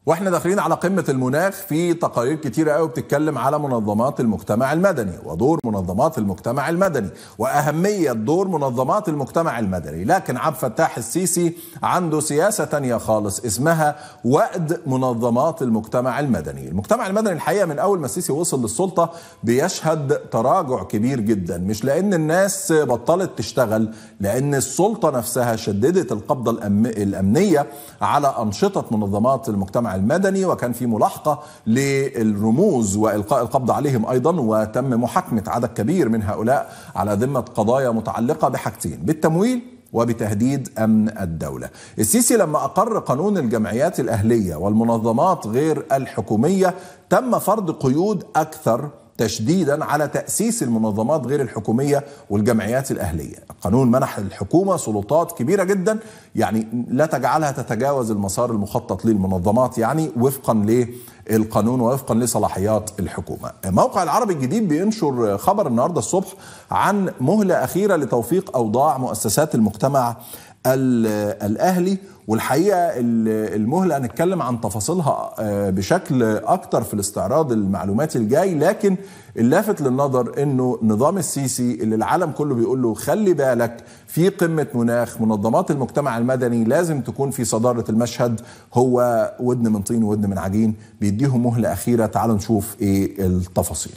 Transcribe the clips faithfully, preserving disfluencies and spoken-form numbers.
واحنا داخلين على قمة المناخ، في تقارير كتيرة قوي بتتكلم على منظمات المجتمع المدني ودور منظمات المجتمع المدني وأهمية دور منظمات المجتمع المدني. لكن عبد الفتاح السيسي عنده سياسة تانية خالص اسمها وأد منظمات المجتمع المدني. المجتمع المدني الحقيقة من أول ما السيسي وصل للسلطة بيشهد تراجع كبير جدا، مش لأن الناس بطلت تشتغل، لأن السلطة نفسها شددت القبضة الأمنية على أنشطة منظمات المجتمع المدني، وكان في ملاحقة للرموز وإلقاء القبض عليهم أيضا، وتم محاكمة عدد كبير من هؤلاء على ذمة قضايا متعلقة بحاجتين: بالتمويل وبتهديد أمن الدولة. السيسي لما أقر قانون الجمعيات الأهلية والمنظمات غير الحكومية تم فرض قيود أكثر تشديدا على تأسيس المنظمات غير الحكومية والجمعيات الأهلية. القانون منح الحكومة سلطات كبيرة جدا، يعني لا تجعلها تتجاوز المسار المخطط للمنظمات، يعني وفقا للقانون ووفقا لصلاحيات الحكومة. موقع العربي الجديد بينشر خبر النهاردة الصبح عن مهلة أخيرة لتوثيق أوضاع مؤسسات المجتمع الأهلي، والحقيقة المهلة هنتكلم عن تفاصيلها بشكل أكتر في الاستعراض المعلوماتي الجاي. لكن اللافت للنظر أنه نظام السيسي اللي العالم كله بيقول له خلي بالك في قمة مناخ، منظمات المجتمع المدني لازم تكون في صدارة المشهد، هو ودن من طين وودن من عجين، بيديهم مهلة أخيرة. تعالوا نشوف إيه التفاصيل.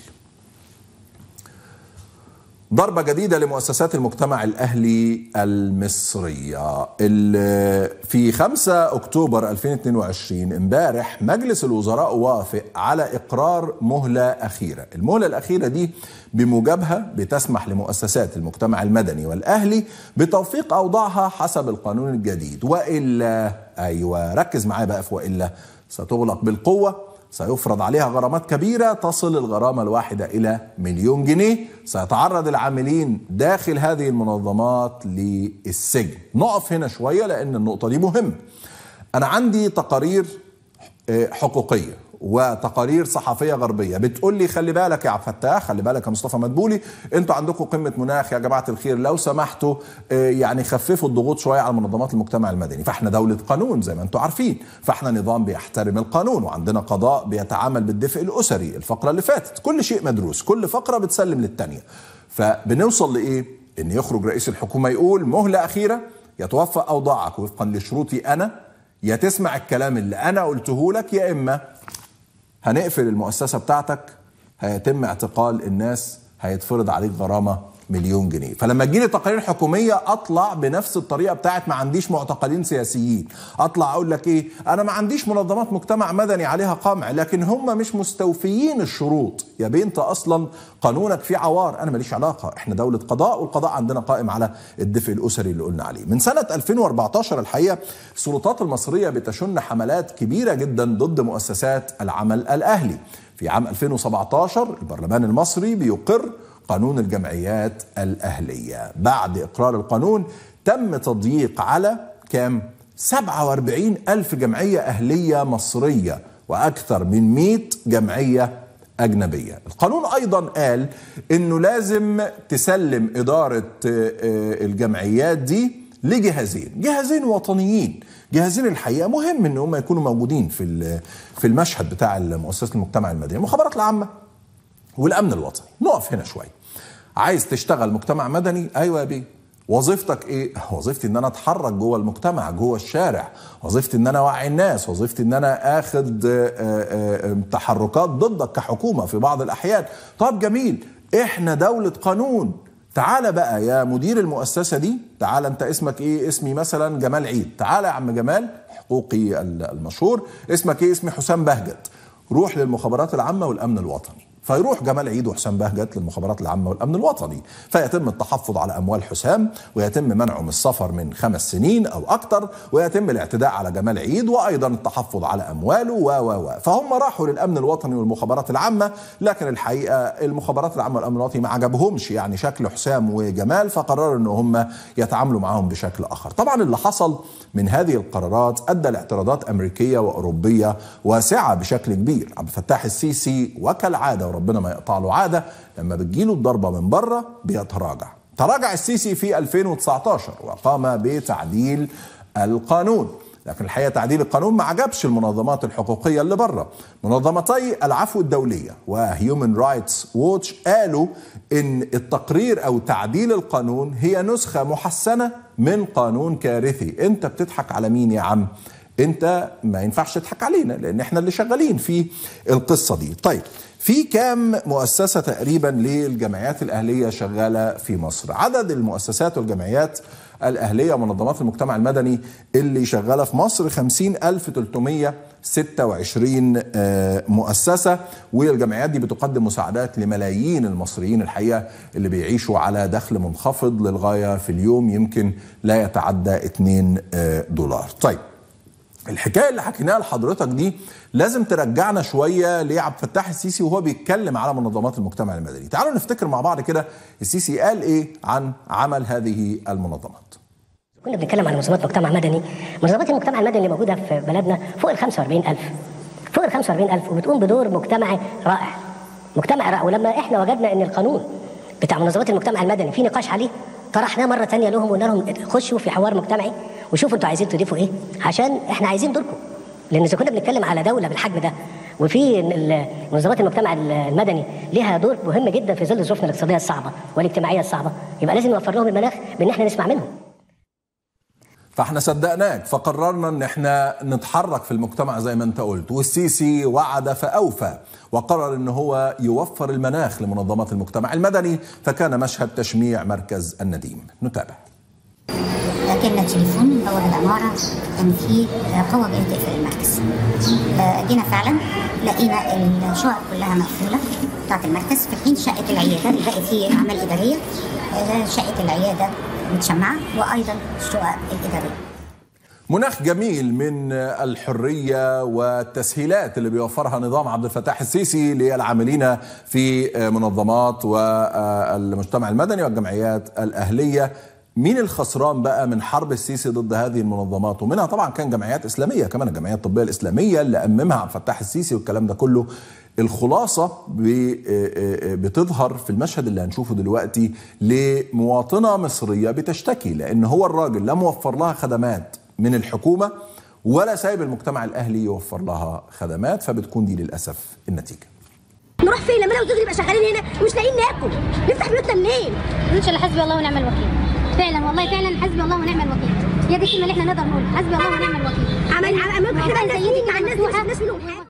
ضربة جديدة لمؤسسات المجتمع الأهلي المصرية. في خمسة أكتوبر ألفين واثنين وعشرين امبارح مجلس الوزراء وافق على إقرار مهلة أخيرة. المهلة الأخيرة دي بموجبها بتسمح لمؤسسات المجتمع المدني والأهلي بتوثيق أوضاعها حسب القانون الجديد، وإلا أيوة ركز معايا بقى في وإلا ستغلق بالقوة، سيفرض عليها غرامات كبيرة تصل الغرامة الواحدة إلى مليون جنيه، سيتعرض العاملين داخل هذه المنظمات للسجن. نقف هنا شوية لأن النقطة دي مهمة. أنا عندي تقارير حقوقية وتقارير صحفية غربية بتقول لي خلي بالك يا عبد الفتاح، خلي بالك يا مصطفى مدبولي، انتوا عندكم قمة مناخ يا جماعة الخير، لو سمحتوا يعني خففوا الضغوط شوية على منظمات المجتمع المدني. فاحنا دولة قانون زي ما انتوا عارفين، فاحنا نظام بيحترم القانون، وعندنا قضاء بيتعامل بالدفء الأسري. الفقرة اللي فاتت كل شيء مدروس، كل فقرة بتسلم للتانية. فبنوصل لإيه؟ ان يخرج رئيس الحكومة يقول مهلة أخيرة، يتوفى أوضاعك وفقا لشروطي أنا، يا تسمع الكلام اللي أنا قلته لك، يا إما هنقفل المؤسسة بتاعتك، هيتم اعتقال الناس، هيتفرض عليك غرامة مليون جنيه. فلما تجيلي تقارير حكومية اطلع بنفس الطريقة بتاعت ما عنديش معتقلين سياسيين، اطلع اقول لك ايه، انا ما عنديش منظمات مجتمع مدني عليها قمع لكن هم مش مستوفيين الشروط. يا بنت اصلا قانونك فيه عوار، انا ماليش علاقة، احنا دولة قضاء والقضاء عندنا قائم على الدفء الاسري اللي قلنا عليه. من سنة ألفين وأربعتاشر الحقيقة السلطات المصرية بتشن حملات كبيرة جدا ضد مؤسسات العمل الاهلي. في عام ألفين وسبعتاشر البرلمان المصري بيقر قانون الجمعيات الأهلية. بعد إقرار القانون تم تضييق على كام؟ سبعة وأربعين ألف جمعية أهلية مصرية وأكثر من مئة جمعية أجنبية. القانون أيضا قال إنه لازم تسلم إدارة الجمعيات دي لجهازين، جهازين وطنيين، جهازين الحقيقة مهم إن هم يكونوا موجودين في في المشهد بتاع مؤسسة المجتمع المدني، المخابرات العامة والأمن الوطني. نقف هنا شوي. عايز تشتغل مجتمع مدني؟ أيوة يا بيه. وظيفتك إيه؟ وظيفتي إن أنا أتحرك جوه المجتمع، جوه الشارع، وظيفتي إن أنا أوعي الناس، وظيفتي إن أنا آخد تحركات ضدك كحكومة في بعض الأحيان. طب جميل، إحنا دولة قانون. تعال بقى يا مدير المؤسسة دي، تعال أنت اسمك إيه؟ اسمي مثلا جمال عيد. تعال يا عم جمال حقوقي المشهور، اسمك إيه؟ اسمي حسام بهجت. روح للمخابرات العامة والأمن الوطني. فيروح جمال عيد وحسام بهجت للمخابرات العامة والأمن الوطني، فيتم التحفظ على أموال حسام، ويتم منعه من السفر من خمس سنين أو أكثر، ويتم الاعتداء على جمال عيد، وأيضا التحفظ على أمواله و و و فهم راحوا للأمن الوطني والمخابرات العامة، لكن الحقيقة المخابرات العامة والأمن الوطني ما عجبهمش يعني شكل حسام وجمال، فقرروا أن هم يتعاملوا معهم بشكل آخر. طبعا اللي حصل من هذه القرارات أدى لاعتراضات أمريكية وأوروبية واسعة بشكل كبير. عبد الفتاح السيسي وكالعادة ربنا ما يقطع له عادة، لما بتجيله الضربة من بره بيتراجع. تراجع السيسي في ألفين وتسعتاشر وقام بتعديل القانون. لكن الحقيقه تعديل القانون ما عجبش المنظمات الحقوقيه اللي بره. منظمتي العفو الدوليه وهيومن رايتس ووتش قالوا ان التقرير او تعديل القانون هي نسخه محسنه من قانون كارثي. انت بتضحك على مين يا عم؟ انت ما ينفعش تضحك علينا لان احنا اللي شغالين في القصه دي. طيب، في كام مؤسسه تقريبا للجمعيات الاهليه شغاله في مصر؟ عدد المؤسسات والجمعيات الاهليه ومنظمات المجتمع المدني اللي شغاله في مصر خمسين ألف وثلاثمائة وستة وعشرين مؤسسه، والجمعيات دي بتقدم مساعدات لملايين المصريين الحقيقه اللي بيعيشوا على دخل منخفض للغايه في اليوم يمكن لا يتعدى اتنين دولار. طيب، الحكايه اللي حكيناها لحضرتك دي لازم ترجعنا شويه لعبد الفتاح السيسي وهو بيتكلم على منظمات المجتمع المدني. تعالوا نفتكر مع بعض كده السيسي قال ايه عن عمل هذه المنظمات. كنا بنتكلم عن منظمات مجتمع مدني. منظمات المجتمع المدني اللي موجوده في بلدنا فوق ال خمسة وأربعين ألف، فوق ال خمسة وأربعين ألف، وبتقوم بدور مجتمعي رائع، مجتمع رائع. ولما احنا وجدنا ان القانون بتاع منظمات المجتمع المدني في نقاش عليه، طرحناه مره ثانيه لهم وقلنا لهم خشوا في حوار مجتمعي وشوفوا انتوا عايزين تضيفوا ايه، عشان احنا عايزين دوركم. لان اذا كنا بنتكلم على دوله بالحجم ده وفي منظمات المجتمع المدني لها دور مهم جدا في ظل ظروفنا الاقتصاديه الصعبه والاجتماعيه الصعبه، يبقى لازم نوفر لهم المناخ بان احنا نسمع منهم. فاحنا صدقناك فقررنا ان احنا نتحرك في المجتمع زي ما انت قلت، والسيسي وعد فاوفى وقرر ان هو يوفر المناخ لمنظمات المجتمع المدني، فكان مشهد تشميع مركز النديم. نتابع. جالنا تليفون من بوابه العماره ان في قوه جايه تقفل المركز. جينا فعلا لقينا الشقق كلها مقفوله بتاعت المركز، في حين شقه العياده الباقي فيه اعمال اداريه، شقه العياده متشمعه وايضا الشقق الاداريه. مناخ جميل من الحريه والتسهيلات اللي بيوفرها نظام عبد الفتاح السيسي للعاملين في منظمات والمجتمع المدني والجمعيات الاهليه. مين الخسران بقى من حرب السيسي ضد هذه المنظمات؟ ومنها طبعا كان جمعيات اسلاميه، كمان الجمعيات الطبيه الاسلاميه اللي اممها عبد الفتاح السيسي والكلام ده كله. الخلاصه بتظهر في المشهد اللي هنشوفه دلوقتي لمواطنه مصريه بتشتكي لان هو الراجل لا موفر لها خدمات من الحكومه ولا سايب المجتمع الاهلي يوفر لها خدمات، فبتكون دي للاسف النتيجه. نروح فين لما انا وزوجي نبقى شغالين هنا ومش لاقيين ناكل؟ نفتح بيوتنا منين؟ ان شاء الله حسبي الله ونعم الوكيل. فعلا والله فعلا حسبي الله ونعم الوكيل. هي دي الكلمه اللي احنا نقدر نقولها، حسبي الله ونعم الوكيل. عمل عمل احنا بقى الناس مع الناس مش الناس منهم حاجه.